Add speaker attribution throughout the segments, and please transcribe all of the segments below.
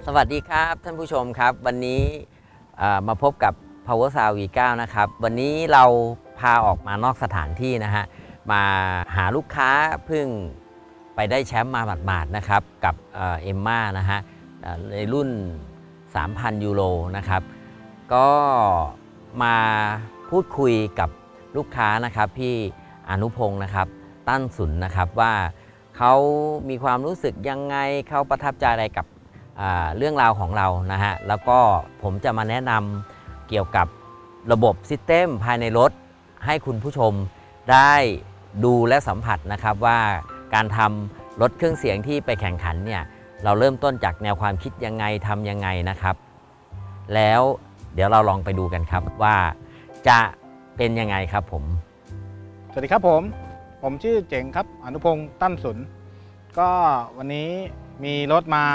Speaker 1: สวัสดีครับท่านผู้ชมครับวันนี้มาพบกับ Power Sound V9 นะครับวันนี้เราพาออกมานอกสถานที่นะฮะมาหาลูกค้าเพิ่งไปได้แชมป์มาหมาดๆนะครับกับเอ็มม่านะฮะในรุ่น 3,000 ยูโรนะครับก็มาพูดคุยกับลูกค้านะครับพี่อนุพงศ์นะครับตั้นสุนนะครับว่าเขามีความรู้สึกยังไงเขาประทับใจอะไรกับเรื่องราวของเรานะฮะแล้วก็ผมจะมาแนะนำเกี่ยวกับระบบซิสเต็มภายในรถให้คุณผู้ชมได้ดูและสัมผัสนะครับว่าการทำรถเครื่องเสียงที่ไปแข่งขันเนี่ยเราเริ่มต้นจากแนวความคิดยังไงทำยังไงนะครับแล้วเดี๋ยวเราลองไปดูกันครับว่าจะเป็นยังไงครับผม
Speaker 2: สวัสดีครับผมชื่อเจ๋งครับอนุพงศ์ตั้นสุนก็วันนี้มีรถมา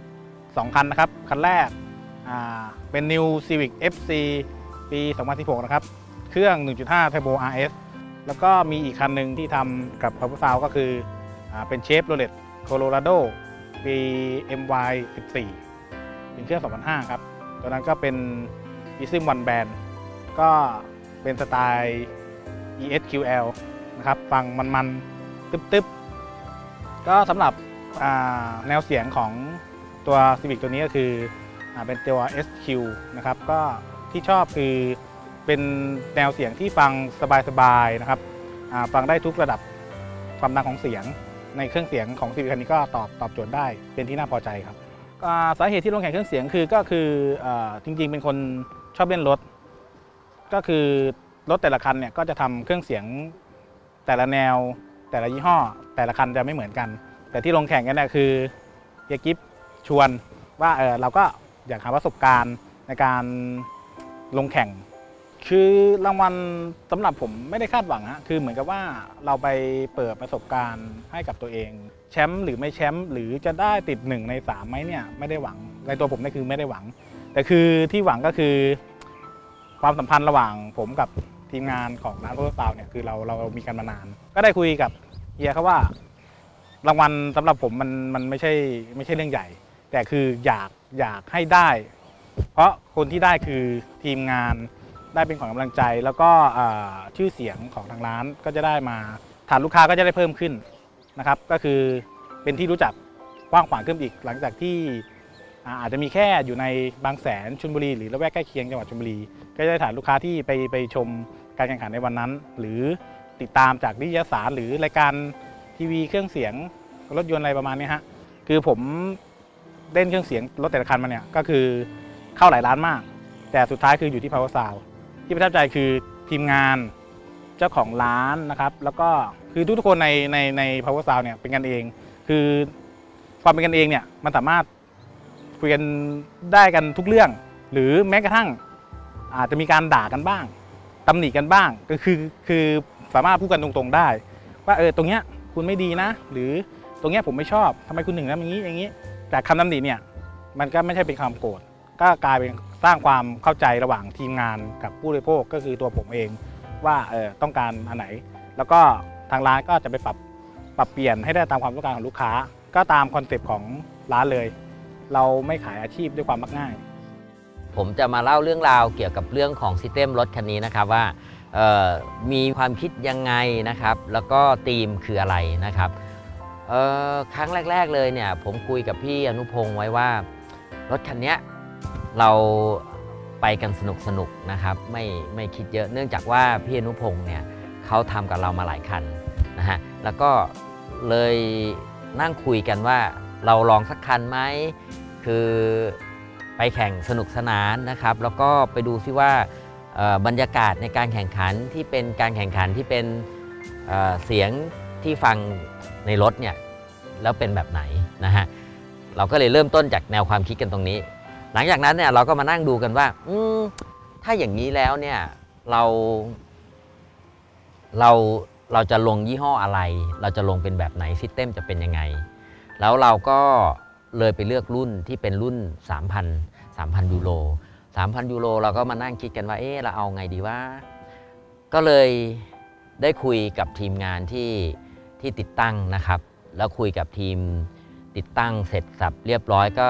Speaker 2: 2 คันนะครับคันแรกเป็น New Civic FC ปี 2016 นะครับเครื่อง 1.5 Turbo RS แล้วก็มีอีกคันหนึ่งที่ทำกับ Power Sound ก็คือเป็นChevrolet Colorado ปี MY 14เป็นเครื่อง 2005 ครับตัวนั้นก็เป็น Prism One Band ก็เป็นสไตล์ ESQL นะครับฟังมันๆตึ๊บๆก็สำหรับแนวเสียงของตัว Civic ตัวนี้ก็คือเป็นตัว SQ นะครับก็ที่ชอบคือเป็นแนวเสียงที่ฟังสบายๆนะครับฟังได้ทุกระดับความดังของเสียงในเครื่องเสียงของ Civic คันนี้ก็ตอบโจทย์ได้เป็นที่น่าพอใจครับสาเหตุที่ลงแข่งเครื่องเสียงก็คือจริงๆเป็นคนชอบเล่นรถก็คือรถแต่ละคันเนี่ยก็จะทำเครื่องเสียงแต่ละแนวแต่ละยี่ห้อแต่ละคันจะไม่เหมือนกันแต่ที่ลงแข่งกันเนี่ยคือเฮียกิ๊บชวนว่าเราก็อยากหาประสบการณ์ในการลงแข่งคือรางวัลสำหรับผมไม่ได้คาดหวังฮะคือเหมือนกับว่าเราไปเปิดประสบการณ์ให้กับตัวเองแชมป์หรือไม่แชมป์หรือจะได้ติด1 ใน 3ไหมเนี่ยไม่ได้หวังในตัวผมนี่คือไม่ได้หวังแต่คือที่หวังก็คือความสัมพันธ์ระหว่างผมกับทีมงานของร้านPower Soundเนี่ยคือเรามีกันมานานก็ได้คุยกับเฮียเขาว่ารางวัลสำหรับผมมันไม่ใช่เรื่องใหญ่แต่คืออยากให้ได้เพราะคนที่ได้คือทีมงานได้เป็นของกำลังใจแล้วก็ชื่อเสียงของทางร้านก็จะได้มาฐานลูกค้าก็จะได้เพิ่มขึ้นนะครับก็คือเป็นที่รู้จักกว้างขวางขึ้นอีกหลังจากที่อาจจะมีแค่อยู่ในบางแสนชลบุรีหรือละแวกใกล้เคียงจังหวัดชลบุรีก็จะได้ฐานลูกค้าที่ไปชมการแข่งขันในวันนั้นหรือติดตามจากนิตยสารหรือรายการทีวีเครื่องเสียงรถยนต์อะไรประมาณนี้ฮะคือผมเล่นเครื่องเสียงรถแต่ละคันมาเนี่ยก็คือเข้าหลายร้านมากแต่สุดท้ายคืออยู่ที่ Power Sound ที่ประทับใจคือทีมงานเจ้าของร้านนะครับแล้วก็คือทุกคนใน Power Sound เนี่ยเป็นกันเองคือความเป็นกันเองเนี่ยมันสามารถคุยกันได้กันทุกเรื่องหรือแม้กระทั่งอาจจะมีการด่ากันบ้างตำหนิกันบ้างก็คือสามารถพูดกันตรงๆได้ว่าตรงเนี้ยคุณไม่ดีนะหรือตรงเนี้ยผมไม่ชอบทำไมคุณถึงทำอย่างนี้แต่คำตำหนิเนี่ยมันก็ไม่ใช่เป็นคำโกรธก็กลายเป็นสร้างความเข้าใจระหว่างทีมงานกับผู้บริโภคก็คือตัวผมเองว่าต้องการอันไหนแล้วก็ทางร้านก็จะไปปรับเปลี่ยนให้ได้ตามความต้องการของลูกค้าก็ตามคอนเซปต์ของร้านเลยเราไม่ขายอาชีพด้วยความมักง่าย
Speaker 1: ผมจะมาเล่าเรื่องราวเกี่ยวกับเรื่องของซิสเต็มรถคันนี้นะครับว่ามีความคิดยังไงนะครับแล้วก็ธีมคืออะไรนะครับครั้งแรกๆเลยเนี่ยผมคุยกับพี่อนุพงศ์ไว้ว่ารถคันนี้เราไปกันสนุกนะครับไม่คิดเยอะเนื่องจากว่าพี่อนุพงศ์เนี่ยเขาทำกับเรามาหลายคันนะฮะแล้วก็เลยนั่งคุยกันว่าเราลองสักคันไหมคือไปแข่งสนุกสนานนะครับแล้วก็ไปดูซิว่าบรรยากาศในการแข่งขันที่เป็นการแข่งขันที่เป็นเสียงที่ฟังในรถเนี่ยแล้วเป็นแบบไหนนะฮะเราก็เลยเริ่มต้นจากแนวความคิดกันตรงนี้หลังจากนั้นเนี่ยเราก็มานั่งดูกันว่าถ้าอย่างนี้แล้วเนี่ยเราจะลงยี่ห้ออะไรเราจะลงเป็นแบบไหนซิสเต็มจะเป็นยังไงแล้วเราก็เลยไปเลือกรุ่นที่เป็นรุ่น 3,000 ยูโร 3,000 ยูโรเราก็มานั่งคิดกันว่าเราเอาไงดีว่าก็เลยได้คุยกับทีมงานที่ติดตั้งนะครับแล้วคุยกับทีมติดตั้งเสร็จสับเรียบร้อยก็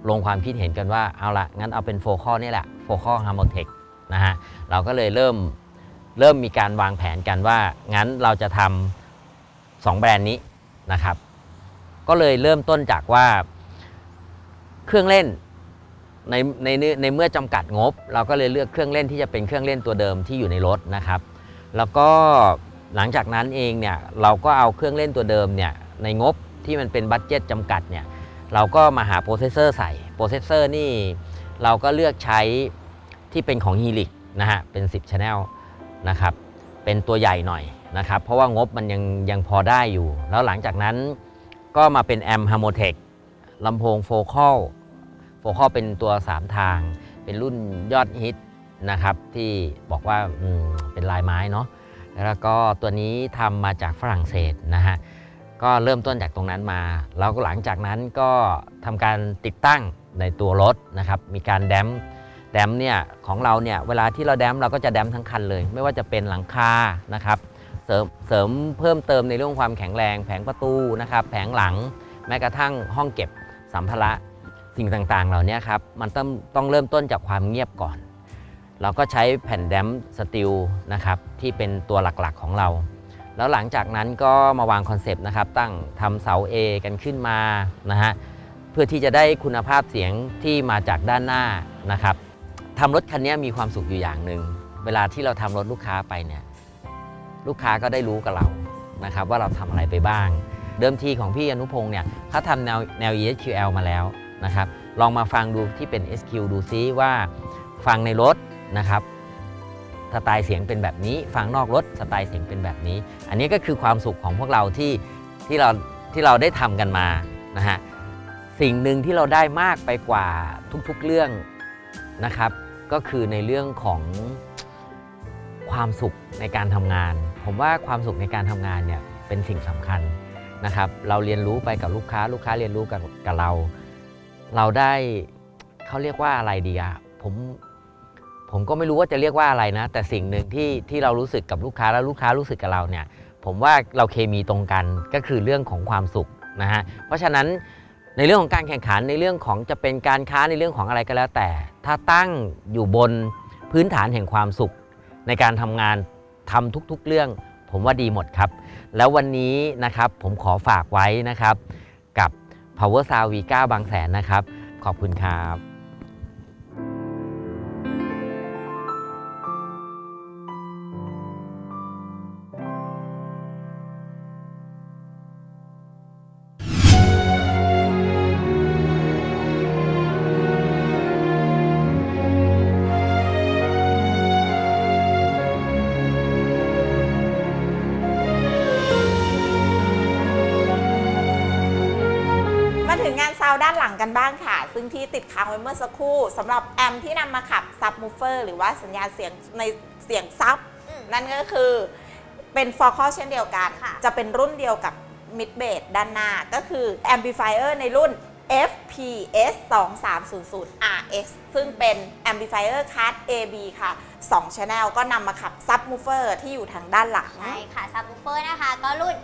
Speaker 1: ลงความคิดเห็นกันว่าเอาละงั้นเอาเป็นโฟคอลนี่แหละโฟคอลฮาร์โมเทคนะฮะเราก็เลยเริ่มมีการวางแผนกันว่างั้นเราจะทำ2แบรนด์นี้นะครับก็เลยเริ่มต้นจากว่าเครื่องเล่นในเมื่อจำกัดงบเราก็เลยเลือกเครื่องเล่นที่จะเป็นเครื่องเล่นตัวเดิมที่อยู่ในรถนะครับแล้วก็หลังจากนั้นเองเนี่ยเราก็เอาเครื่องเล่นตัวเดิมเนี่ยในงบที่มันเป็นบัดเจ็ตจำกัดเนี่ยเราก็มาหาโปรเซสเซอร์ใส่โปรเซสเซอร์นี่เราก็เลือกใช้ที่เป็นของ Helix นะฮะเป็น10 Channel นะครับเป็นตัวใหญ่หน่อยนะครับเพราะว่างบมันยังพอได้อยู่แล้วหลังจากนั้นก็มาเป็นแอม Harmotech ลำโพงโฟคัลเป็นตัว3ทางเป็นรุ่นยอดฮิตนะครับที่บอกว่าเป็นลายไม้เนาะแล้วก็ตัวนี้ทำมาจากฝรั่งเศสนะฮะก็เริ่มต้นจากตรงนั้นมาแล้วหลังจากนั้นก็ทำการติดตั้งในตัวรถนะครับมีการแดมเนี่ยของเราเนี่ยเวลาที่เราแดมเราก็จะแดมทั้งคันเลยไม่ว่าจะเป็นหลังคานะครับเสริมเพิ่มเติมในเรื่องความแข็งแรงแผงประตูนะครับแผงหลังแม้กระทั่งห้องเก็บสัมภาระสิ่งต่างๆเหล่านี้ครับมันต้องเริ่มต้นจากความเงียบก่อนเราก็ใช้แผ่นแดมสตีลนะครับที่เป็นตัวหลักๆของเราแล้วหลังจากนั้นก็มาวางคอนเซปต์นะครับตั้งทำเสา A กันขึ้นมานะฮะเพื่อที่จะได้คุณภาพเสียงที่มาจากด้านหน้านะครับทำรถคันนี้มีความสุขอยู่อย่างหนึ่งเวลาที่เราทำรถลูกค้าไปเนี่ยลูกค้าก็ได้รู้กับเรานะครับว่าเราทำอะไรไปบ้างเดิมทีของพี่อนุพงศ์เนี่ยเขาทำแนว ESQL มาแล้วนะครับลองมาฟังดูที่เป็น SQ ดูซิว่าฟังในรถนะครับสไตล์เสียงเป็นแบบนี้ฟังนอกรถสไตล์เสียงเป็นแบบนี้อันนี้ก็คือความสุขของพวกเราที่เราได้ทำกันมานะฮะสิ่งหนึ่งที่เราได้มากไปกว่าทุกๆเรื่องนะครับก็คือในเรื่องของความสุขในการทำงานผมว่าความสุขในการทำงานเนี่ยเป็นสิ่งสำคัญนะครับเราเรียนรู้ไปกับลูกค้าเรียนรู้กับเราได้เขาเรียกว่าอะไรดีอะผมก็ไม่รู้ว่าจะเรียกว่าอะไรนะแต่สิ่งหนึ่งที่เรารู้สึกกับลูกค้าแล้วลูกค้ารู้สึกกับเราเนี่ยผมว่าเราเคมีตรงกันก็คือเรื่องของความสุขนะฮะเพราะฉะนั้นในเรื่องของการแข่งขันในเรื่องของจะเป็นการค้าในเรื่องของอะไรก็แล้วแต่ถ้าตั้งอยู่บนพื้นฐานแห่งความสุขในการทำงานทำทุกๆเรื่องผมว่าดีหมดครับแล้ววันนี้นะครับผมขอฝากไว้นะครับกับ Power Sound V9 บางแสนนะครับขอบคุณครับ
Speaker 3: ถึงงานซาวด์ด้านหลังกันบ้างค่ะซึ่งที่ติดค้างไว้เมื่อสักครู่สำหรับแอมที่นำมาขับซับมูฟเฟอร์หรือว่าสัญญาณเสียงในเสียงซับนั่นก็คือเป็นฟอร์คอลเช่นเดียวกันจะเป็นรุ่นเดียวกับมิดเบสด้านหน้าก็คือแอมพลิฟายเออร์ในรุ่น FPS 2300 RX ซึ่งเป็นแอมพลิฟายเออร์คัส AB ค่ะ2 Channel ก็นำมาขับซับมูฟเฟอร์ที่อยู่ทางด้านหลัง
Speaker 4: ใช่ค่ะซับวูฟเฟอร์นะคะก็รุ่น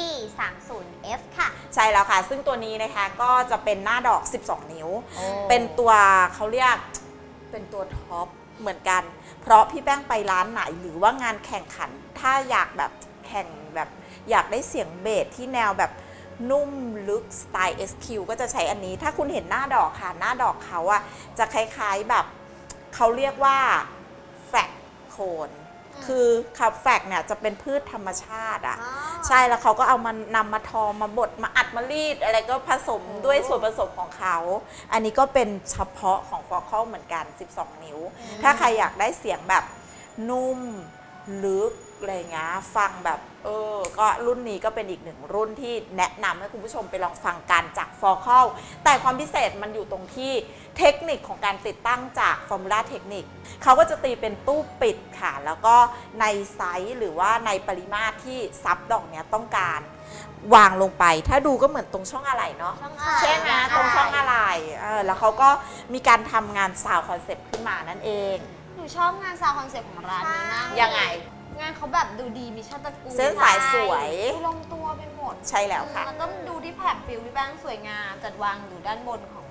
Speaker 4: P30F ค่ะ
Speaker 3: ใช่แล้วค่ะซึ่งตัวนี้นะคะก็จะเป็นหน้าดอก12 นิ้วเป็นตัวเขาเรียกเป็นตัวท็อปเหมือนกันเพราะพี่แป้งไปร้านไหนหรือว่างานแข่งขันถ้าอยากแบบแข่งแบบอยากได้เสียงเบสที่แนวแบบนุ่มลึกสไตล์ SQ ก็จะใช้อันนี้ถ้าคุณเห็นหน้าดอกค่ะหน้าดอกเขาอะจะคล้ายๆแบบเขาเรียกว่าแฟลกโคนคือคับแฟกเนี่ยจะเป็นพืชธรรมชาติอ่ะใช่แล้วเขาก็เอามานำมาทอมาบดมาอัดมารีดอะไรก็ผสมด้วยส่วนผสมของเขาอันนี้ก็เป็นเฉพาะของฟอร์คอลเหมือนกัน12 นิ้วถ้าใครอยากได้เสียงแบบนุ่มลึกอะไรเงี้ยฟังแบบก็รุ่นนี้ก็เป็นอีกหนึ่งรุ่นที่แนะนำให้คุณผู้ชมไปลองฟังกันจากฟอร์คอลแต่ความพิเศษมันอยู่ตรงที่เทคนิคของการติดตั้งจากฟอร์มูล่าเทคนิคเขาก็จะตีเป็นตู้ปิดค่ะแล้วก็ในไซส์หรือว่าในปริมาตรที่ซับดอกเนี้ยต้องการวางลงไปถ้าดูก็เหมือนตรงช่องอะไหล่เนาะใช่ไหมตรงช่องอะไหล่แล้วเขาก็มีการทำงานซาวด์คอนเซ็ปต์ขึ้นมานั่นเอง
Speaker 4: หนูชอบงานซาวด์คอนเซ็ปต์ของร้านนี้มาก
Speaker 3: ยังไง
Speaker 4: งานเขาแบบดูดีมีชาติตระกูล
Speaker 3: เส้นสายสวย
Speaker 4: ลงตัวไปหมด
Speaker 3: ใช่แล้วค่ะ
Speaker 4: แล้วก็ดูที่แผ่นฟิลที่แป้งสวยงามจัดวางอยู่ด้านบนของ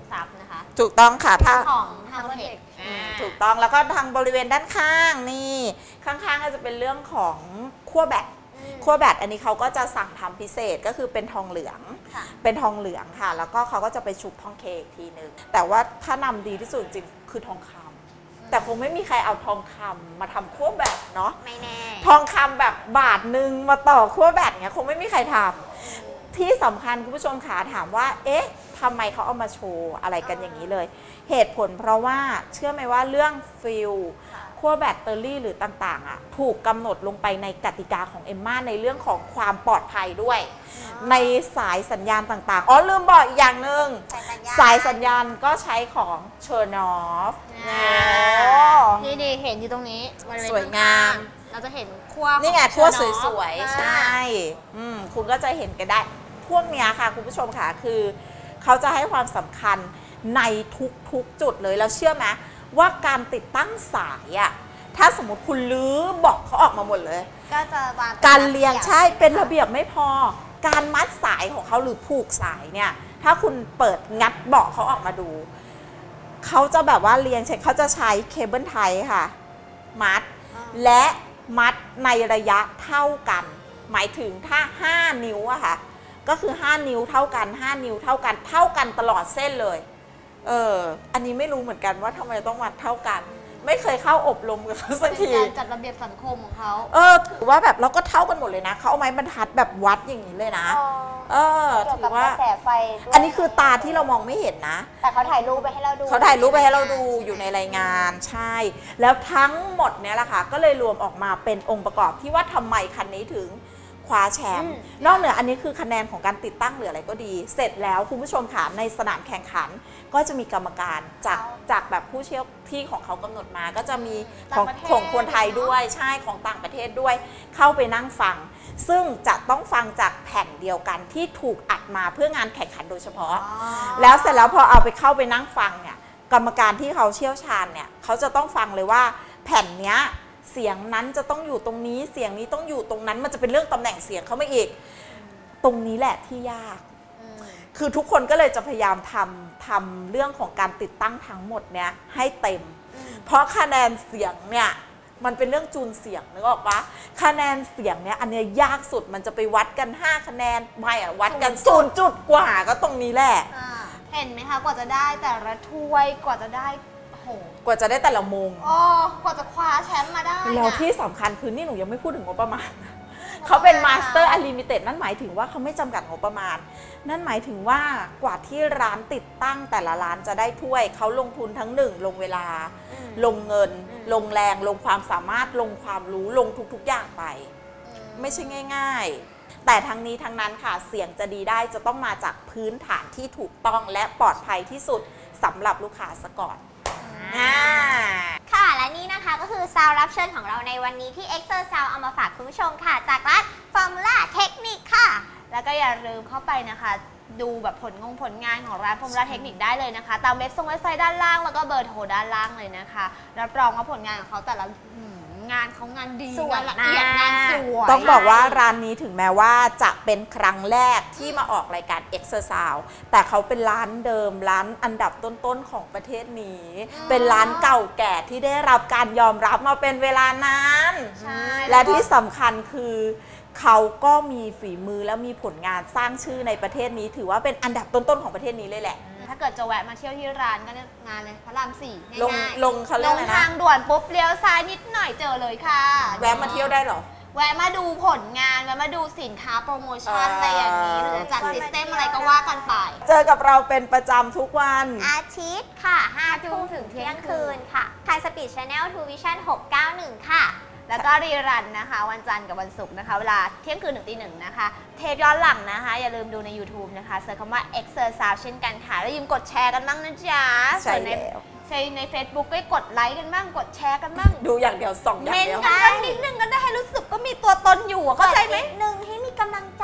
Speaker 4: ทรัพย์นะคะ
Speaker 3: ถูกต้องค่ะถ้า
Speaker 4: ของทางเทค
Speaker 3: ถูกต้องแล้วก็ทางบริเวณด้านข้างนี่ข้างๆก็จะเป็นเรื่องของขั้วแบตอันนี้เขาก็จะสั่งทำพิเศษก็คือเป็นทองเหลือง
Speaker 4: ค่ะ
Speaker 3: เป็นทองเหลืองค่ะ แล้วก็เขาก็จะไปชุบทองเคอีกทีนึงแต่ว่าถ้านำดีที่สุดจริงๆคือทองคำแต่คงไม่มีใครเอาทองคำมาทำขั้วแบตเนาะ
Speaker 4: ไม่แน่
Speaker 3: ทองคำแบบบาทหนึ่งมาต่อขั้วแบตเนี้ยคงไม่มีใครทำที่สำคัญคุณผู้ชมขาถามว่าเอ๊ะทำไมเขาเอามาโชว์อะไรกันอย่างนี้เลย เหตุผลเพราะว่าเชื่อไหมว่าเรื่องฟิลขั้วแบตเตอรี่หรือต่างๆอ่ะถูกกำหนดลงไปในกติกาของเอมม่าในเรื่องของความปลอดภัยด้วย ในสายสัญญาณต่างๆอ๋อลืมบอกอีกอย่างหนึ่งสายสัญญาณก็ใช้ของเชอร์นอฟ
Speaker 4: ที่ดีเห็นอยู่ตรงนี้บริเวณ
Speaker 3: สวยงาม
Speaker 4: เราจะเห็นขั้ว
Speaker 3: นี่ไง
Speaker 4: ของ
Speaker 3: ขั้ว
Speaker 4: เชอร์
Speaker 3: ส
Speaker 4: นอฟ
Speaker 3: วยๆ ใช่คุณก็จะเห็นกันได้ พวกเนี้ยค่ะคุณผู้ชมค่ะคือเขาจะให้ความสำคัญในทุกๆจุดเลยแล้วเชื่อไหมว่าการติดตั้งสายอะถ้าสมมติคุณลื้อเบอกเขาออกมาหมดเลย
Speaker 4: ก็จะวาง
Speaker 3: การเรียงใช่เป็นระเบียบไม่พอ การมัดสายของเขาหรือผูกสายเนี่ยถ้าคุณเปิดงัดเบาะเขาออกมาดูเขาจะแบบว่าเรียงใช้เขาจะใช้เคเบิลไทค่ะมัดและมัดในระยะเท่ากัน หมายถึงถ้า5นิ้วอะค่ะก็คือ5นิ้วเท่ากัน5นิ้วเท่ากันตลอดเส้นเลยอันนี้ไม่รู้เหมือนกันว่าทำไมต้องมัดเท่ากัน ไม่เคยเข้าอบรมกับเขาสัก
Speaker 4: เป็น
Speaker 3: ที
Speaker 4: การจัดระเบียบสังคมของเขา
Speaker 3: ถือว่าแบบเราก็เท่ากันหมดเลยนะเขาเอาไม้บรรทัดแบบวัดอย่างนี้เลยนะถือว่าอันนี้คือตาที่เรามองไม่เห็นนะ
Speaker 4: แต่เขาถ่ายรูปไปให้เราดู
Speaker 3: เขาถ่ายรูปไปให้เราดูอยู่ในรายงานใช่ แล้วทั้งหมดเนี้ยแหละค่ะก็เลยรวมออกมาเป็นองค์ประกอบที่ว่าทำไมคันนี้ถึงคว้าแชมป์นอกเหนืออันนี้คือคะแนนของการติดตั้งหรืออะไรก็ดี เสร็จแล้วคุณผู้ชมค่ะในสนามแข่งขันก็จะมีกรรมการจากแบบผู้เชี่ยวที่ของเขากำหนดมาก็จะมีของคนไทยด้วยใช่ของต่างประเทศด้วยเข้าไปนั่งฟัง ซึ่งจะต้องฟังจากแผ่นเดียวกันที่ถูกอัดมาเพื่องานแข่งขันโดยเฉพาะแล้วเสร็จแล้วพอเอาไปเข้าไปนั่งฟังเนี่ยกรรมการที่เขาเชี่ยวชาญเนี่ยเขาจะต้องฟังเลยว่าแผ่นเนี้ยเสียงนั้นจะต้องอยู่ตรงนี้เสียงนี้ต้องอยู่ตรงนั้นมันจะเป็นเรื่องตำแหน่งเสียงเขาไม่อีกตรงนี้แหละที่ยากคือทุกคนก็เลยจะพยายามทำเรื่องของการติดตั้งทั้งหมดเนี้ยให้เต็มเพราะคะแนนเสียงเนี่ยมันเป็นเรื่องจูนเสียงนึกออกปะคะแนนเสียงเนี่ยอันเนี้ยยากสุดมันจะไปวัดกัน5คะแนนไม่อะวัดกัน0 จุดกว่าก็ตรงนี้แหละ
Speaker 4: เห็นไหมคะกว่าจะได้แต่ละถ้วยกว่าจะได้โห
Speaker 3: กว่าจะได้แต่ละมง
Speaker 4: กว่าจะคว้าแชมป์มาได้
Speaker 3: แล้วที่สำคัญคือนี่หนูยังไม่พูดถึงงบประมาณเขาเป็นมาสเตอร์อลิมิเต็ดนั่นหมายถึงว่าเขาไม่จำกัดงบประมาณนั่นหมายถึงว่ากว่าที่ร้านติดตั้งแต่ละร้านจะได้ถ้วยเขาลงทุนทั้ง1ลงเวลาลงเงินลงแรงลงความสามารถลงความรู้ลงทุกๆอย่างไปไม่ใช่ง่ายๆแต่ทั้งนี้ทั้งนั้นค่ะเสียงจะดีได้จะต้องมาจากพื้นฐานที่ถูกต้องและปลอดภัยที่สุดสำหรับลูกค้าซะก่อน
Speaker 4: ค่ะและนี่นะคะก็คือซาวด์รับเชิญของเราในวันนี้ที่ Exer Sound เอามาฝากคุณผู้ชมค่ะจากร้าน Formula Technic ค่ะแล้วก็อย่าลืมเข้าไปนะคะดูแบบผลงานของร้าน Formula Technic ได้เลยนะคะตามเว็บไซต์ด้านล่างแล้วก็เบอร์โทรด้านล่างเลยนะคะรับรองว่าผลงานของเขาแต่ละงานเขางานดีงานละเอียดงานสวย
Speaker 3: ต้องบอกว่าร้านนี้ถึงแม้ว่าจะเป็นครั้งแรกที่มาออกรายการ Exer Sound แต่เขาเป็นร้านเดิมร้านอันดับต้นๆของประเทศนี้เป็นร้านเก่าแก่ที่ได้รับการยอมรับมาเป็นเวลานานและที่สำคัญคือเขาก็มีฝีมือและมีผลงานสร้างชื่อในประเทศนี้ถือว่าเป็นอันดับต้นๆของประเทศนี้เลยแหละ
Speaker 4: ถ้าเกิดจะแวะมาเที่ยวที่ร้านก็งานเลยพระราม4ง่าย
Speaker 3: ลงเขาเรียกอะไรนะ
Speaker 4: ทางด่วนปุ๊บเลี้ยวซ้ายนิดหน่อยเจอเลยค่ะ
Speaker 3: แวะมาเที่ยวได้เหรอ
Speaker 4: แวะมาดูผลงานแวะมาดูสินค้าโปรโมชั่นอะไรอย่างนี้หรือจัดซิสเต็มอะไรก็ว่ากันไป
Speaker 3: เจอกับเราเป็นประจำทุกวัน
Speaker 4: อาทิตย์ค่ะ5 ทุ่มถึงเที่ยงคืนค่ะทาง Speed Channel True Vision 691ค่ะแล้วก็รีรันนะคะวันจันทร์กับวันศุกร์นะคะเวลาเที่ยงคืนถึงตี 1นะคะเทปย้อนหลังนะคะอย่าลืมดูใน YouTube นะคะเสิร์ชคำว่า Exer Sound เช่นกันค่ะแล้วอย่าลืมกดแชร์กันบ้างนะจ๊ะ
Speaker 3: ใช่แล้ว
Speaker 4: ใน Facebook ก็กดไลค์กันบ้างกดแชร์กันบ้าง
Speaker 3: ดูอย่างเดียว2 อย่างเดียว
Speaker 4: เมนกันนิดนึงก็ได้ให้รู้สึกก็มีตัวตนอยู่เข้าใจไหม
Speaker 5: หนึ่งให้มีกำลังใจ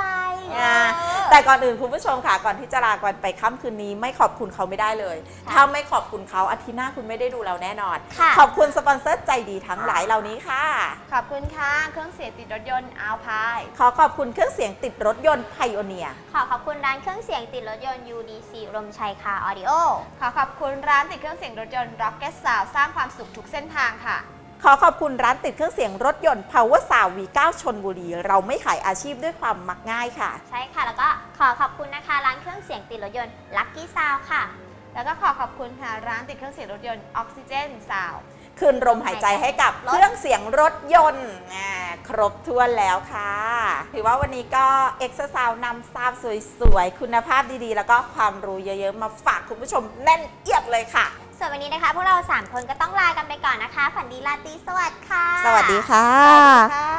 Speaker 3: แต่ก่อนอื่นคุณผู้ชมค่ะก่อนที่จะลากันไปค่ำคืนนี้ไม่ขอบคุณเขาไม่ได้เลยถ้าไม่ขอบคุณเขาอาทิตย์หน้าคุณไม่ได้ดูเราแน่นอนขอบคุณสปอนเซอร์ใจดีทั้งหลายเหล่านี้ค่ะ
Speaker 4: ขอบคุณค่ะเครื่องเสียงติดรถยนต์อัลพาย
Speaker 3: ขอขอบคุณเครื่องเสียงติดรถยนต์ไพโอเนีย
Speaker 4: ขอบคุณร้านเครื่องเสียงติดรถยนต์ UDC รมชัยคาร์ออดิโอขอบคุณร้านติดเครื่องเสียงรถยนต์ Rocket Sound สร้างความสุขทุกเส้นทางค่ะ
Speaker 3: ขอขอบคุณร้านติดเครื่องเสียงรถยนต์ Power Sound V9 ชลบุรีเราไม่ขายอาชีพด้วยความมักง่ายค่ะ
Speaker 4: ใช่ค่ะแล้วก็ขอบคุณนะคะร้านเครื่องเสียงติดรถยนต์ Lucky Sound ค่ะแล้วก็ขอบคุณค่ะร้านติดเครื่องเสียงรถยนต์ Oxygen Sound
Speaker 3: คืนลมหายใจให้กับเครื่องเสียงรถยนต์ครบถ้วนแล้วค่ะถือว่าวันนี้ก็เอ็กซ์ซาวนำซาวสวยๆคุณภาพดีๆแล้วก็ความรู้เยอะๆมาฝากคุณผู้ชมแน่นเอียดเลยค่ะ
Speaker 4: ส่วนวันนี้นะคะพวกเรา3คนก็ต้องลากันไปก่อนนะคะฝันดีราตรีสวัสดิ์ค่ะ
Speaker 3: สวัสดีค่ะ